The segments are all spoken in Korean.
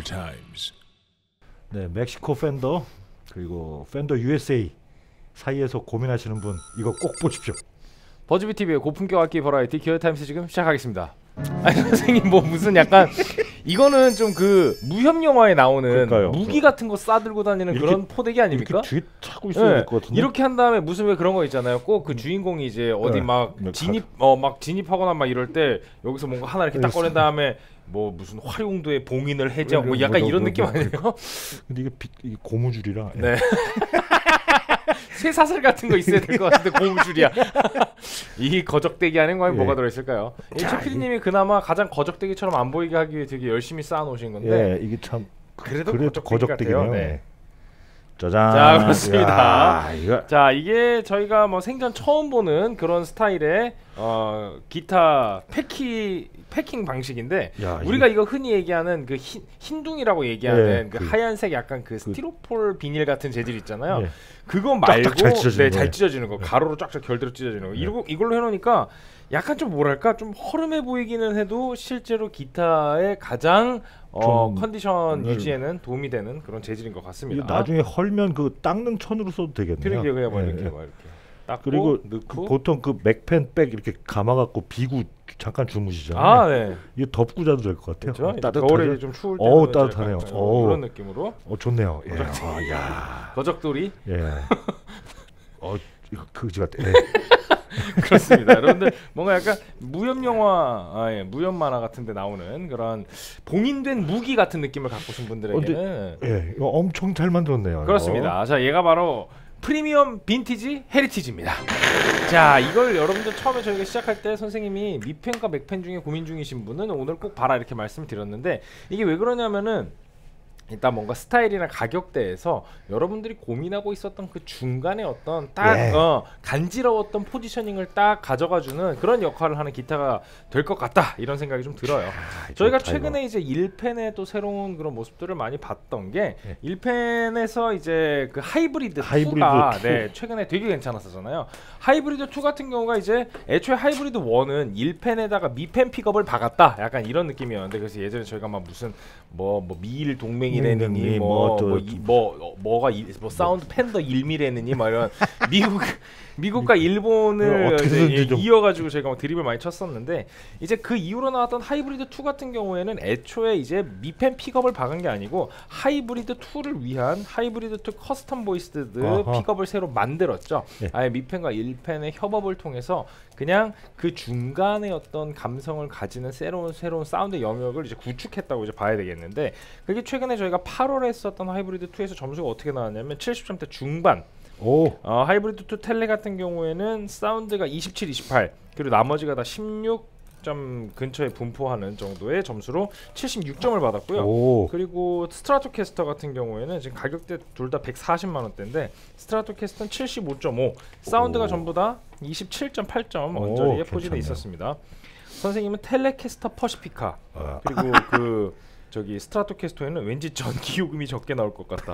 times. 네, 멕시코 팬더 그리고 팬더 USA 사이에서 고민하시는 분 이거 꼭 보십시오. 버즈비 TV의 고품격 악기 버라이티 기어 타임스 지금 시작하겠습니다. 아니 선생님 뭐 무슨 약간 이거는 좀 그 무협 영화에 나오는 그러니까요. 무기 같은 거 싸들고 다니는 이렇게, 그런 포대기 아닙니까? 이렇게 뒤에 차고 있어야 될 것 같은데. 이렇게 한 다음에 무슨 왜 그런 거 있잖아요. 꼭 그 주인공이 이제 어디 막 진입하거나 막 이럴 때 여기서 뭔가 하나 이렇게 딱 꺼낸 다음에 뭐 무슨 화룡도의 봉인을 해제하고 뭐 약간 이런 느낌 아니에요? 근데 이게 고무줄이라. 네. 쇠사슬 같은 거 있어야 될 것 같은데 고무줄이야. 이 거적대기 안에 과연 뭐가 들어있을까요? 최 PD님이 그나마 가장 거적대기처럼 안 보이게 하기 위해 되게 열심히 쌓아놓으신 건데 이게 참 그래도 거적대기네요. 네. 짜잔. 자 그렇습니다. 이거. 자 이게 저희가 뭐 생전 처음 보는 그런 스타일의 기타 패킹 방식인데 우리가 이거 흔히 얘기하는 그 흰둥이라고 얘기하는 그 하얀색 약간 그 스티로폴 비닐 같은 재질 있잖아요. 그거 말고 잘 찢어지는 거 가로로 쫙쫙 결대로 찢어지는 거 이걸로 해놓으니까 약간 좀 뭐랄까 좀 허름해 보이기는 해도 실제로 기타의 가장 컨디션 유지에는 도움이 되는 그런 재질인 것 같습니다. 나중에 헐면 그 닦는 천으로 써도 되겠네요. 그러게 그냥 뭐 이렇게 닦고 그리고 넣고 보통 그 맥펜 백 이렇게 감아갖고 비구 잠깐 주무시잖아요. 네. 이거 덮고 자도 될 것 같아요. 그렇죠? 따뜻하죠. 겨울에 좀 추울 때 따뜻하네요. 그런 느낌으로. 좋네요. 거적돌이. 이거 그지 같아. 그렇습니다. 여러분들 뭔가 약간 무협 영화, 무협 만화 같은데 나오는 그런 봉인된 무기 같은 느낌을 갖고 오신 분들에게는 이거 엄청 잘 만들었네요. 그렇습니다. 이거. 자, 얘가 바로 프리미엄 빈티지 헤리티지입니다. 자, 이걸 여러분들 처음에 저희가 시작할 때 선생님이 미펜과 맥펜 중에 고민 중이신 분은 오늘 꼭 봐라 이렇게 말씀을 드렸는데 이게 왜 그러냐면은 일단 뭔가 스타일이나 가격대에서 여러분들이 고민하고 있었던 그 중간에 어떤 딱 간지러웠던 포지셔닝을 딱 가져가주는 그런 역할을 하는 기타가 될 것 같다 이런 생각이 좀 들어요. 저희가 최근에 이제 1펜의 또 새로운 그런 모습들을 많이 봤던 게 1펜에서 이제 그 하이브리드 2가 최근에 되게 괜찮았었잖아요. 하이브리드 2 같은 경우가 이제 애초에 하이브리드 1은 1펜에다가 미펜 픽업을 박았다 약간 이런 느낌이었는데 그래서 예전에 저희가 막 무슨 뭐 미일 동맹이라느니 뭐가 사운드 팬더 1미라느니 막 이런 미국과 일본을 이어가지고 저희가 막 드립을 많이 쳤었는데 이제 그 이후로 나왔던 하이브리드 2 같은 경우에는 애초에 이제 미펜 픽업을 박은 게 아니고 하이브리드 2를 위한 하이브리드 2 커스텀 보이스드 픽업을 새로 만들었죠. 아예 미펜과 1펜의 협업을 통해서 그냥 그 중간에 어떤 감성을 가지는 새로운 사운드 영역을 이제 구축했다고 이제 봐야 되겠는데 그게 최근에 저희가 8월에 했었던 하이브리드 2에서 점수가 어떻게 나왔냐면 70점대 중반. 하이브리드 2 텔레 같은 경우에는 사운드가 27, 28 그리고 나머지가 다 16점 근처에 분포하는 정도의 점수로 76점을 받았고요. 그리고 스트라토캐스터 같은 경우에는 지금 가격대 둘 다 140만원대인데 스트라토캐스터는 75.5 사운드가 전부 다 27.8점 언저리에 포진해 있었습니다. 선생님은 텔레캐스터 퍼시피카 그리고 그 저기 스트라토캐스터에는 왠지 전기요금이 적게 나올 것 같다.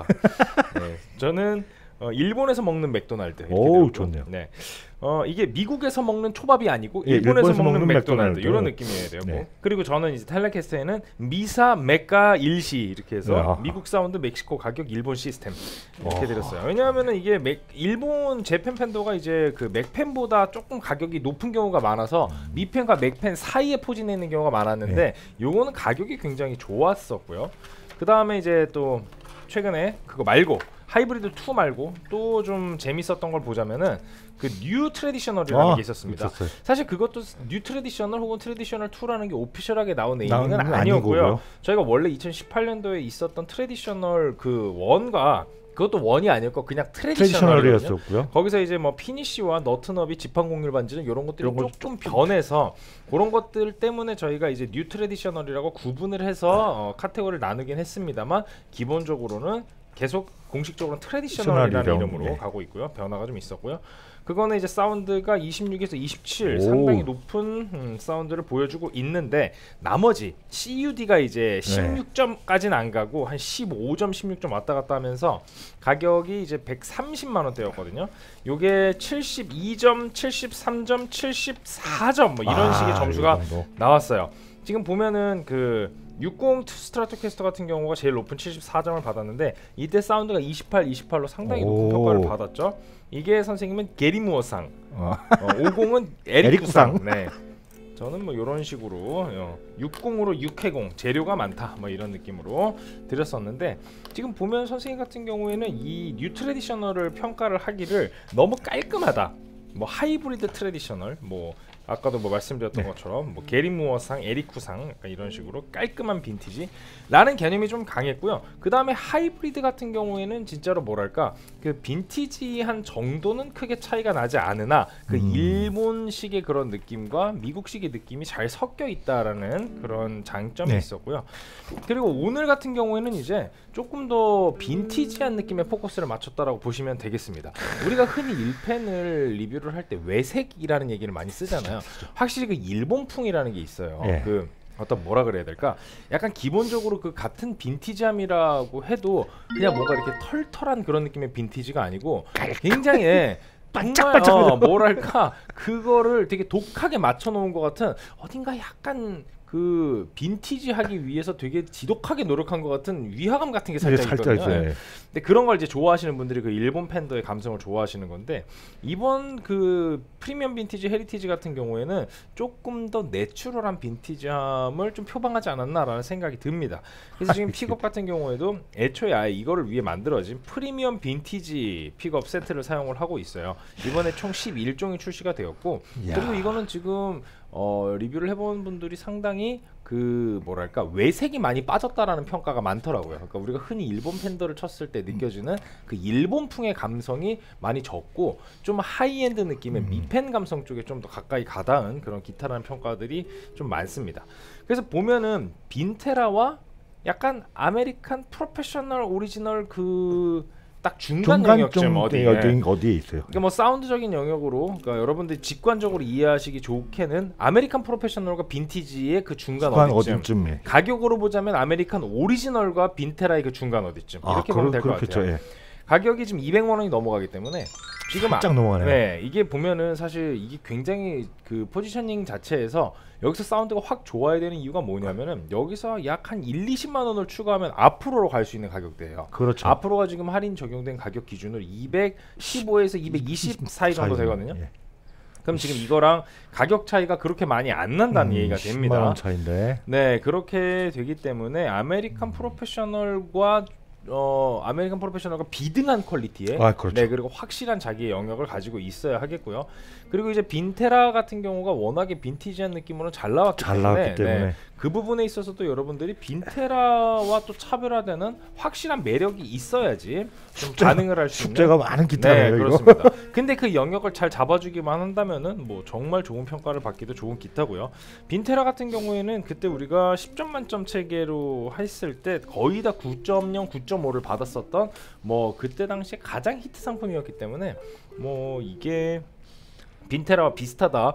저는 일본에서 먹는 맥도날드. 좋네요. 네. 이게 미국에서 먹는 초밥이 아니고 일본에서 먹는 맥도날드 이런 느낌이어야 돼요. 그리고 저는 이제 텔레캐스트에는 미사 메카 일시 이렇게 해서 미국 사운드 멕시코 가격 일본 시스템 이렇게 드렸어요. 왜냐하면은 이게 일본 재팬 팬더가 이제 그 맥펜보다 조금 가격이 높은 경우가 많아서 미펜과 맥펜 사이에 포진해 있는 경우가 많았는데 요거는 가격이 굉장히 좋았었고요. 그 다음에 이제 또 최근에 그거 말고 하이브리드 2 말고 또 좀 재밌었던 걸 보자면은 그 뉴 트래디셔널이라는 게 있었습니다. 사실 그것도 뉴 트래디셔널 혹은 트래디셔널 2라는 게 오피셜하게 나온 네이밍은 아니었고요. 저희가 원래 2018년도에 있었던 트래디셔널 그 1과 그것도 원이 아니었고 그냥 트래디셔널이었고요. 거기서 이제 뭐 피니쉬와 너트너비 지판 공률 반지는 이런 것들이 조금 변해서 그런 것들 때문에 저희가 이제 뉴 트래디셔널이라고 구분을 해서 카테고리를 나누긴 했습니다만 기본적으로는 계속 공식적으로는 트래디셔널이라는 이름으로 가고 있고요. 변화가 좀 있었고요. 그거는 이제 사운드가 26에서 27 상당히 높은 사운드를 보여주고 있는데 나머지 CUD가 이제 16점까지는 안 가고 한 15점, 16점 왔다 갔다 하면서 가격이 이제 130만원대였거든요. 요게 72점, 73점, 74점 뭐 이런 식의 점수가 나왔어요. 지금 보면은 그 60 스트라토캐스터 같은 경우가 제일 높은 74점을 받았는데 이때 사운드가 28, 28로 상당히 높은 평가를 받았죠. 이게 선생님은 게리 무어상, 50은 에리쿠상. 네. 저는 뭐 이런 식으로 60으로 6회공 재료가 많다 뭐 이런 느낌으로 드렸었는데 지금 보면 선생님 같은 경우에는 이 뉴 트래디셔널을 평가를 하기를 너무 깔끔하다. 뭐 하이브리드 트래디셔널 뭐 아까도 뭐 말씀드렸던 것처럼 뭐 게리 무어상, 에리쿠상 약간 이런 식으로 깔끔한 빈티지 라는 개념이 좀 강했고요. 그 다음에 하이브리드 같은 경우에는 진짜로 뭐랄까 그 빈티지한 정도는 크게 차이가 나지 않으나 그 일본식의 그런 느낌과 미국식의 느낌이 잘 섞여 있다라는 그런 장점이 있었고요. 그리고 오늘 같은 경우에는 이제 조금 더 빈티지한 느낌의 포커스를 맞췄다라고 보시면 되겠습니다. 우리가 흔히 1펜을 리뷰를 할 때 외색이라는 얘기를 많이 쓰잖아요. 확실히 그 일본풍이라는 게 있어요. 그 어떤 뭐라 그래야 될까? 약간 기본적으로 그 같은 빈티지함이라고 해도 그냥 뭔가 이렇게 털털한 그런 느낌의 빈티지가 아니고 굉장히 정말 뭐랄까 그거를 되게 독하게 맞춰놓은 것 같은 어딘가 약간 그 빈티지 하기 위해서 되게 지독하게 노력한 것 같은 위화감 같은 게 살짝 있거든요. 근데 그런 걸 이제 좋아하시는 분들이 그 일본 팬더의 감성을 좋아하시는 건데 이번 그 프리미엄 빈티지 헤리티지 같은 경우에는 조금 더 내추럴한 빈티지함을 좀 표방하지 않았나라는 생각이 듭니다. 그래서 지금 픽업 같은 경우에도 애초에 아예 이거를 위해 만들어진 프리미엄 빈티지 픽업 세트를 사용을 하고 있어요. 이번에 총 11종이 출시가 되었고 그리고 이거는 지금 리뷰를 해본 분들이 상당히 그 뭐랄까 외색이 많이 빠졌다라는 평가가 많더라고요. 그러니까 우리가 흔히 일본 팬더를 쳤을 때 느껴지는 그 일본풍의 감성이 많이 적고 좀 하이엔드 느낌의 미펜 감성 쪽에 좀 더 가까이 가닿은 그런 기타라는 평가들이 좀 많습니다. 그래서 보면은 빈테라와 약간 아메리칸 프로페셔널 오리지널 그 딱 중간 영역쯤 어디에 있어요. 그러니까 뭐 사운드적인 영역으로 그러니까 여러분들이 직관적으로 이해하시기 좋게는 아메리칸 프로페셔널과 빈티지의 그 중간 어디쯤. 가격으로 보자면 아메리칸 오리지널과 빈테라의 그 중간 어디쯤 이렇게 보면 될 것 같아요. 가격이 지금 200만 원이 넘어가기 때문에 지금 살짝 넘어가네요. 네, 이게 보면은 사실 이게 굉장히 그 포지셔닝 자체에서 여기서 사운드가 확 좋아야 되는 이유가 뭐냐면은 여기서 약 한 1-20만 원을 추가하면 앞으로로 갈 수 있는 가격대예요. 그렇죠. 앞으로가 지금 할인 적용된 가격 기준으로 215에서 220 사이 정도 되거든요. 그럼 지금 이거랑 가격 차이가 그렇게 많이 안 난다는 얘기가 됩니다. 10만 원 차인데. 네, 그렇게 되기 때문에 아메리칸 프로페셔널과 아메리칸 프로페셔널과 비등한 퀄리티에 네, 그리고 확실한 자기의 영역을 가지고 있어야 하겠고요. 그리고 이제 빈테라 같은 경우가 워낙에 빈티지한 느낌으로 잘 나왔기 때문에 네, 그 부분에 있어서도 여러분들이 빈테라와 또 차별화되는 확실한 매력이 있어야지 좀 반응을 할 수 있는 숙제가 많은 기타예요. 네, 그렇습니다. 근데 그 영역을 잘 잡아주기만 한다면은 뭐 정말 좋은 평가를 받기도 좋은 기타고요. 빈테라 같은 경우에는 그때 우리가 10점 만점 체계로 했을 때 거의 다 9.0, 9.5를 받았었던 뭐 그때 당시에 가장 히트 상품이었기 때문에 뭐 이게 빈테라와 비슷하다.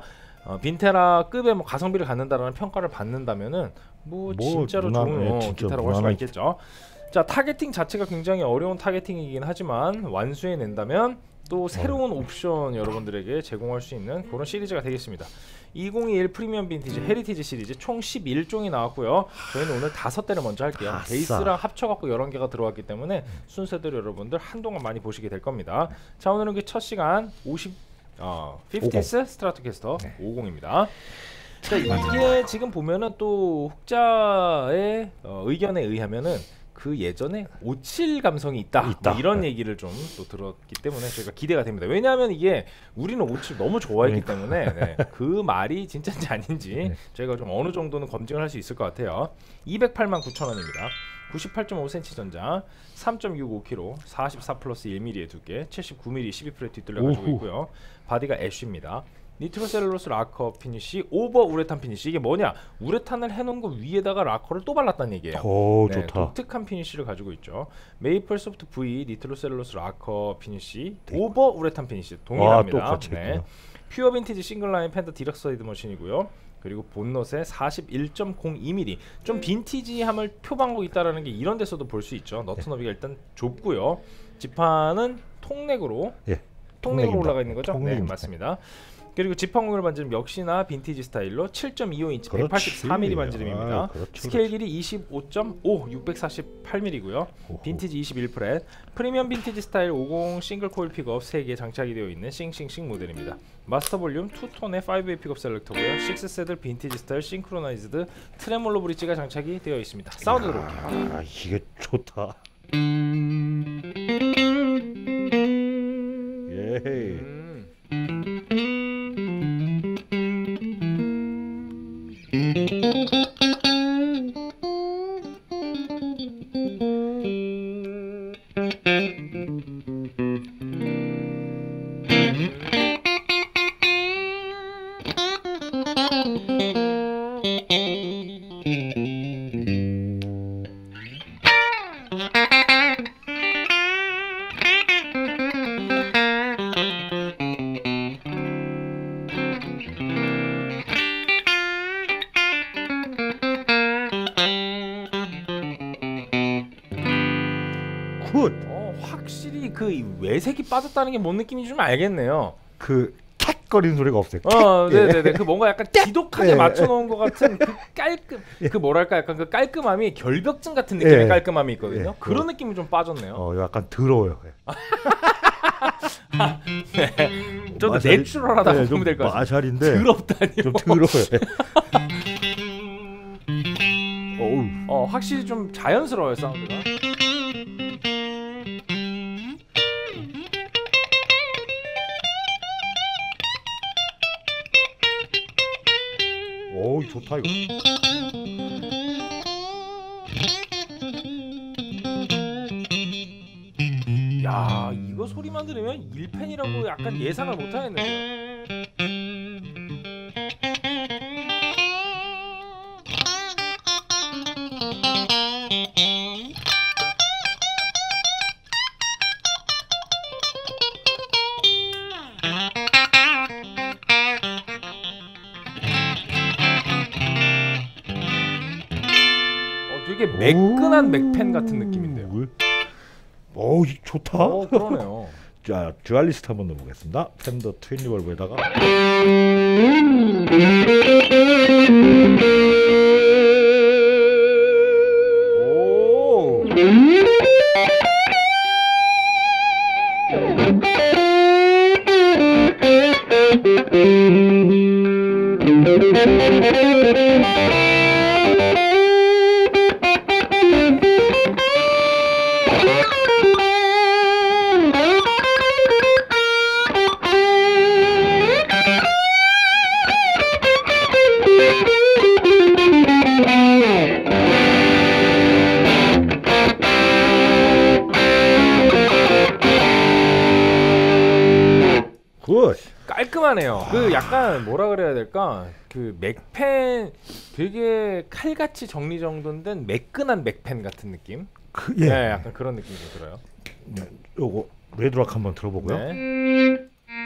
빈테라급의 뭐 가성비를 갖는다라는 평가를 받는다면은 뭐 진짜로 좋은 기타라고 할 수가 있겠죠. 자, 타겟팅 자체가 굉장히 어려운 타겟팅이긴 하지만 완수해낸다면 또 새로운 옵션 여러분들에게 제공할 수 있는 그런 시리즈가 되겠습니다. 2021 프리미엄 빈티지 헤리티지 시리즈 총 11종이 나왔고요. 저희는 오늘 5대를 먼저 할게요. 베이스랑 합쳐갖고 11개가 들어왔기 때문에 순서대로 여러분들 한동안 많이 보시게 될 겁니다. 자, 오늘은 그 첫 시간 50스 스트라토캐스터 50입니다. 자, 이게 지금 보면은 또 혹자의 의견에 의하면은 그 예전에 57 감성이 있다. 뭐 이런 얘기를 좀 또 들었기 때문에 저희가 기대가 됩니다. 왜냐하면 이게 우리는 57 너무 좋아했기 때문에 네, 그 말이 진짜인지 아닌지 저희가 좀 어느 정도는 검증을 할 수 있을 것 같아요. 208만 9천 원입니다. 98.5cm 전장, 3.65kg, 44 플러스 1mm의 두께, 79mm 12프렛 뒷둘레 가지고 있고요. 바디가 애쉬입니다. 니트로셀룰로스 락커 피니시, 오버 우레탄 피니시. 이게 뭐냐? 우레탄을 해놓은 거 위에다가 락커를 또 발랐다는 얘기예요. 오, 네, 좋다. 독특한 피니시를 가지고 있죠. 메이플 소프트 V 니트로셀룰로스 락커 피니시, 오버 우레탄 피니시 동일합니다. 네. 퓨어 빈티지 싱글라인 펜더 디럭스 사이드 머신이고요. 그리고 본넛에 41.02mm 좀 빈티지함을 표방하고 있다라는 게 이런 데서도 볼 수 있죠. 너트 너비가 일단 좁고요. 지판은 통넥으로 통넥으로 올라가 있는 거죠? 네, 통넥입니다. 맞습니다. 그리고 지팡오일 반지름 역시나 빈티지 스타일로 7.25인치 그렇지. 184mm 반지름입니다. 아, 그렇죠, 스케일 길이 25.5 648mm고요. 빈티지 21프렛, 프리미엄 빈티지 스타일 50 싱글 코일 픽업 3개 장착이 되어 있는 싱싱싱 모델입니다. 마스터 볼륨 투톤의 5웨이 픽업 셀렉터고요. 6세들 빈티지 스타일 싱크로나이즈드 트레몰로 브릿지가 장착이 되어 있습니다. 사운드 들어볼게요. 아, 이게 좋다. 예. 굿. 확실히 그 외색이 빠졌다는 게 뭔 느낌인지 좀 알겠네요. 그 캣거리는 소리가 없어요. 네네네. 그 뭔가 약간 지독하게 예. 맞춰놓은 것 같은 그 깔끔, 그 뭐랄까 약간 그 깔끔함이 결벽증 같은 느낌의 예. 깔끔함이 있거든요. 예. 그런 느낌이 좀 빠졌네요. 약간 더러워요. 좀 더 내추럴하다고 보면 될 것 같아요. 마샬인데 더럽다니요. 좀 더러워요. 어우. 확실히 좀 자연스러워요 사운드가. 어우, 좋다 이거. 야, 이거 소리만 들으면 1펜이라고 약간 예상을 못 하겠네요. 되게 매끈한 맥펜 같은 느낌인데요. 어우, 좋다. 그러네요. 자, 듀얼리스트 한번 넣어보겠습니다. 팬더 트윈 리벌브에다가 오. 굿. 깔끔하네요. 그 약간 뭐라 그래야 될까? 그 맥펜 되게 칼같이 정리정돈된 매끈한 맥펜 같은 느낌? 예. 네, 약간 그런 느낌이 좀 들어요. 요거 레드락 한번 들어보고요. 네.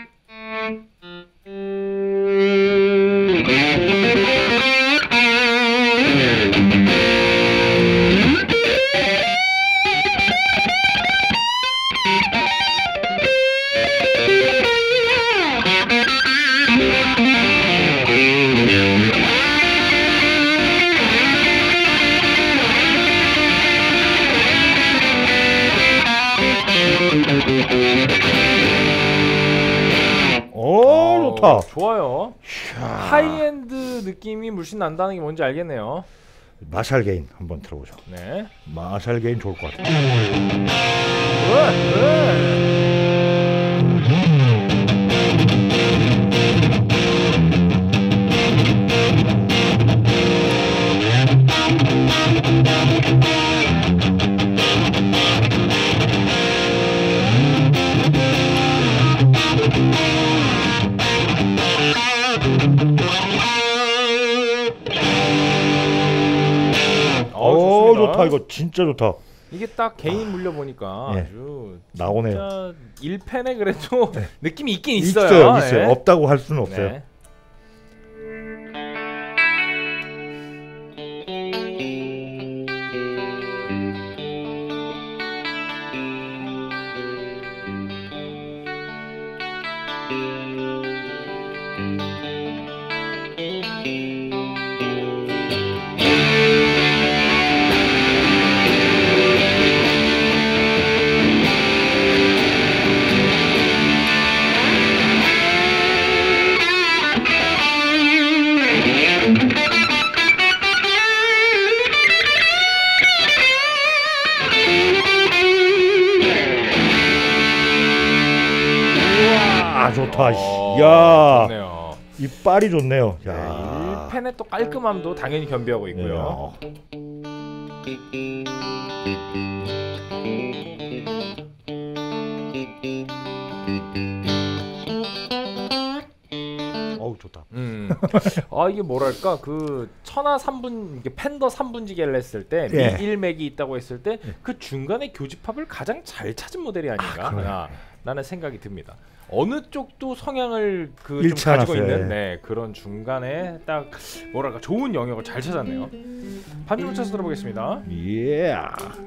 좋다. 좋아요. 하이엔드 느낌이 물씬 난다는 게 뭔지 알겠네요. 마샬 게인 한번 들어보죠. 네. 마샬 게인 좋을 것 같아요. 좋다. 이거 진짜 좋다. 이게 딱 개인 물려 보니까 예. 아주 나오네요. 진짜 1펜에 그래도 네. 느낌이 있긴 있어요. 있어요. 예. 없다고 할 수는 없어요. 네. 아 좋다. 야, 좋네요. 이빨이 좋네요. 네, 야, 1펜의 또 깔끔함도 당연히 겸비하고 있고요. 어우 좋다. 아 이게 뭐랄까 그 천하 3분 이게 팬더 3분지계를 했을 때 예. 미일맥이 있다고 했을 때 그 중간에 교집합을 가장 잘 찾은 모델이 아닌가 라는 생각이 듭니다. 어느 쪽도 성향을 그 좀 잃지 가지고 않았어요. 있는 네, 그런 중간에 딱 뭐랄까 좋은 영역을 잘 찾았네요. 반주를 쳐서 들어보겠습니다. 예.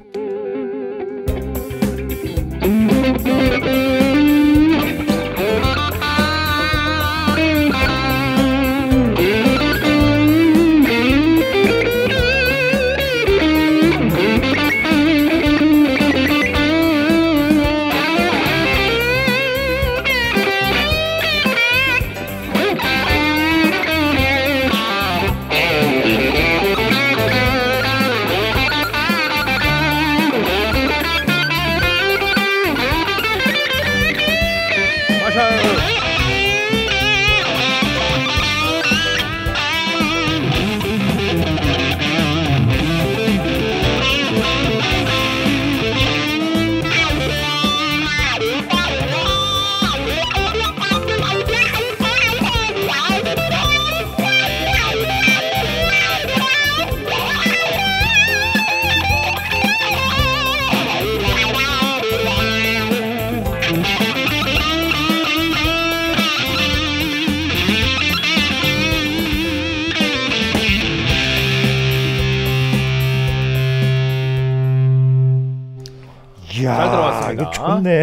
이야, 잘 들어갔습니다. 이거 좋네.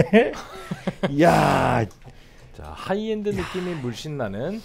이야, 자, 하이엔드 느낌이 물씬 나는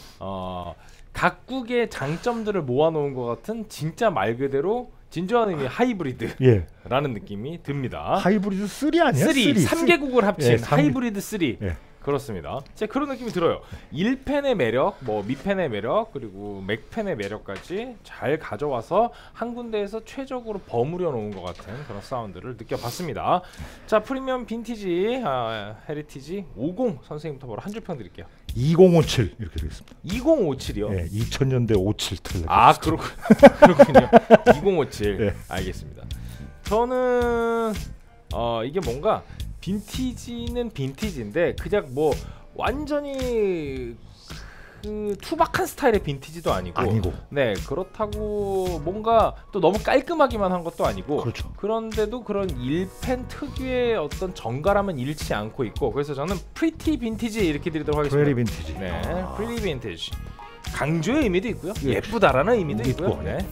각국의 장점들을 모아놓은 것 같은 진짜 말 그대로 진정한 의미 하이브리드라는 예. 느낌이 듭니다. 하이브리드 3 아니야? 3개국을 합친 예, 삼 개. 하이브리드 3 예. 그렇습니다. 진짜 그런 느낌이 들어요. 1펜의 매력, 뭐 미펜의 매력, 그리고 맥펜의 매력까지 잘 가져와서 한 군데에서 최적으로 버무려 놓은 것 같은 그런 사운드를 느껴봤습니다. 자, 프리미엄 빈티지 헤리티지 50 선생님부터 바로 한 줄 평 드릴게요. 2057 이렇게 되겠습니다. 2057이요? 예, 2000년대 57 틀. 아, 그렇군요. 2057 예. 알겠습니다. 저는 이게 뭔가 빈티지는 빈티지인데 그냥 뭐 완전히 그 투박한 스타일의 빈티지도 아니고 네, 그렇다고 뭔가 또 너무 깔끔하기만 한 것도 아니고 그렇죠. 그런데도 그런 1펜 특유의 어떤 정갈함은 잃지 않고 있고, 그래서 저는 프리티 빈티지 이렇게 드리도록 하겠습니다. 프레리 빈티지. 네, 프리티 빈티지. 강조의 의미도 있고요. 예. 예쁘다라는 의미도 있고, 있고요. 네.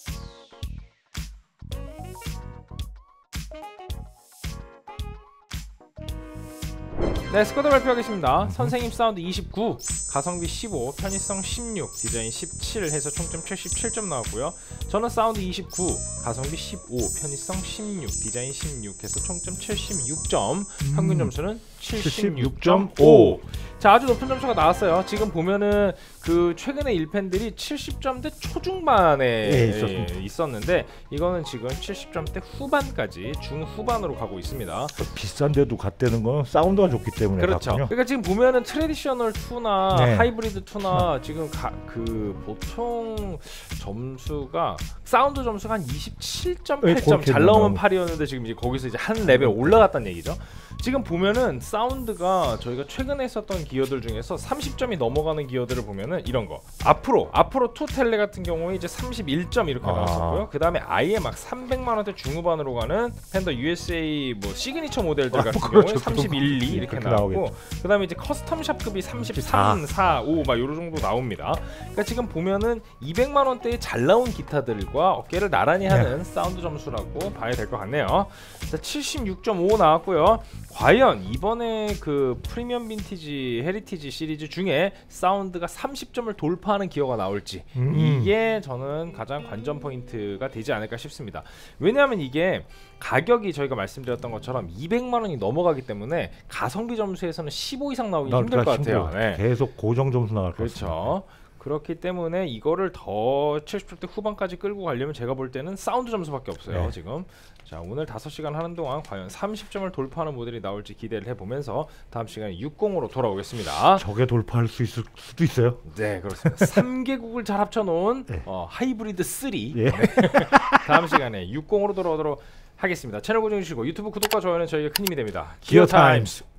네, 스쿼드 발표하겠습니다. 선생님 사운드 29, 가성비 15, 편의성 16, 디자인 17 해서 총점 77점 나왔고요. 저는 사운드 29, 가성비 15, 편의성 16, 디자인 16 해서 총점 76점, 평균 점수는 76.5. 자, 아주 높은 점수가 나왔어요. 지금 보면은 그 최근에 1펜들이 70점대 초중반에 예, 있었는데 이거는 지금 70점대 후반까지 중후반으로 가고 있습니다. 비싼데도 갔다는 건 사운드가 좋기 때문에 그렇죠. 갔군요. 그러니까 지금 보면은 트래디셔널 2나 네. 하이브리드 2나 지금 그 보통 점수가 사운드 점수가 한 27.8점 그렇게 잘 나오면 나오고. 8이었는데 지금 이제 거기서 이제 한 레벨 올라갔다는 얘기죠. 지금 보면은 사운드가 저희가 최근에 했었던 기어들 중에서 30점이 넘어가는 기어들을 보면은 이런 거 앞으로 투텔레 같은 경우에 이제 31점 이렇게 나왔었고요. 그 다음에 아예 막 300만 원대 중후반으로 가는 펜더 USA 뭐 시그니처 모델들 같은 그렇죠. 경우에 31, 2 이렇게 그렇게 나왔고, 나오겠죠. 그 다음에 이제 커스텀샵급이 33, 4, 5 막 요런 정도 나옵니다. 그러니까 지금 보면은 200만 원대의 잘 나온 기타들과 어깨를 나란히 하는 사운드 점수라고 봐야 될 것 같네요. 자, 76.5 나왔고요. 과연 이번에 그 프리미엄 빈티지 헤리티지 시리즈 중에 사운드가 30점을 돌파하는 기어가 나올지 이게 저는 가장 관전 포인트가 되지 않을까 싶습니다. 왜냐하면 이게 가격이 저희가 말씀드렸던 것처럼 200만 원이 넘어가기 때문에 가성비 점수에서는 15 이상 나오기 힘들 것 같아요. 네. 계속 고정 점수 나갈 것 같습니다. 그렇죠. 그렇기 때문에 이거를 더 70대 후반까지 끌고 가려면 제가 볼 때는 사운드 점수밖에 없어요. 네. 지금 자 오늘 5시간 하는 동안 과연 30점을 돌파하는 모델이 나올지 기대를 해보면서 다음 시간에 60으로 돌아오겠습니다. 저게 돌파할 수 있을 수도 있어요. 네 그렇습니다. 3개국을 잘 합쳐놓은 네. 하이브리드 3 예. 다음 시간에 60으로 돌아오도록 하겠습니다. 채널 고정해 주시고 유튜브 구독과 좋아요는 저희가 큰 힘이 됩니다. 기어 타임스.